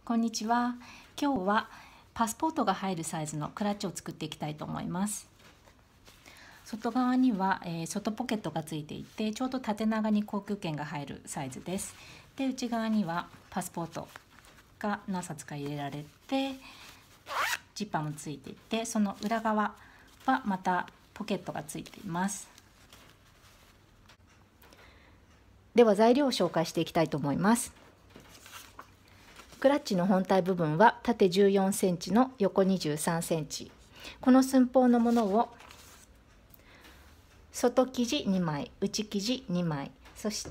こんにちは。今日はパスポートが入るサイズのクラッチを作っていきたいと思います。外側には、外ポケットがついていて、ちょうど縦長に航空券が入るサイズです。で、内側にはパスポートが何冊か入れられて、ジッパーもついていて、その裏側はまたポケットがついています。では材料を紹介していきたいと思います。クラッチの本体部分は縦14センチの横23センチ。この寸法のものを外生地2枚、内生地2枚、そして、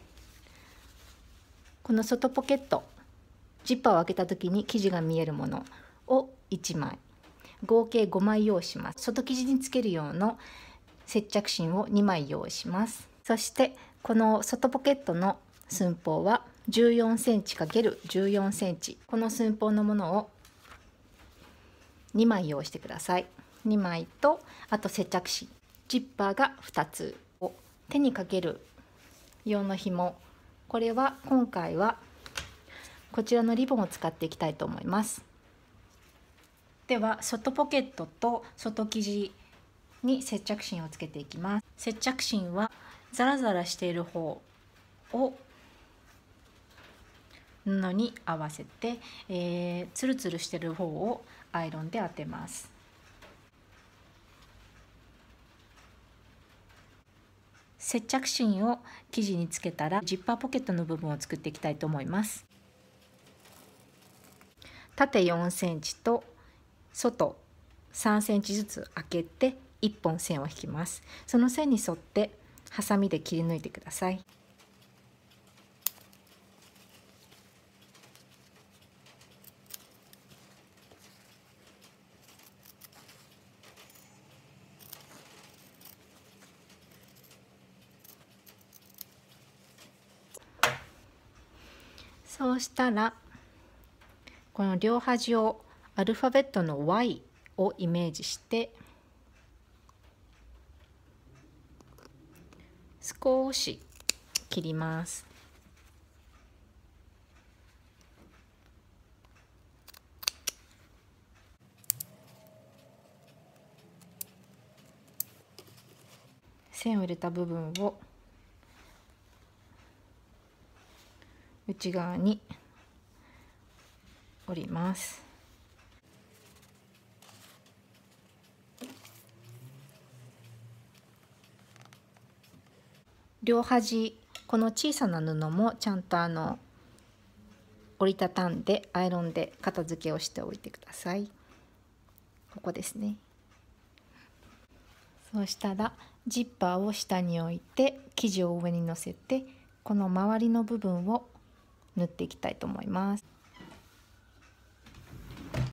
この外ポケット、ジッパーを開けた時に生地が見えるものを1枚、合計5枚用意します。外生地につける用の接着芯を2枚用意します。そしてこの外ポケットの寸法は14センチ ×14 センチ。この寸法のものを2枚用意してください。2枚と、あと接着芯。ジッパーが2つを手にかける用の紐。これは今回はこちらのリボンを使っていきたいと思います。では外ポケットと外生地に接着芯をつけていきます。接着芯はザラザラしている方を布に合わせて、ツルツルしている方をアイロンで当てます。接着芯を生地につけたらジッパーポケットの部分を作っていきたいと思います。縦4センチと外3センチずつ開けて1本線を引きます。その線に沿ってハサミで切り抜いてください。そうしたらこの両端をアルファベットの Y をイメージして少し切ります。線を入れた部分を内側に折ります。両端、この小さな布もちゃんと折りたたんでアイロンで片付けをしておいてください。ここですね。そうしたらジッパーを下に置いて生地を上に乗せてこの周りの部分を縫っていきたいと思います。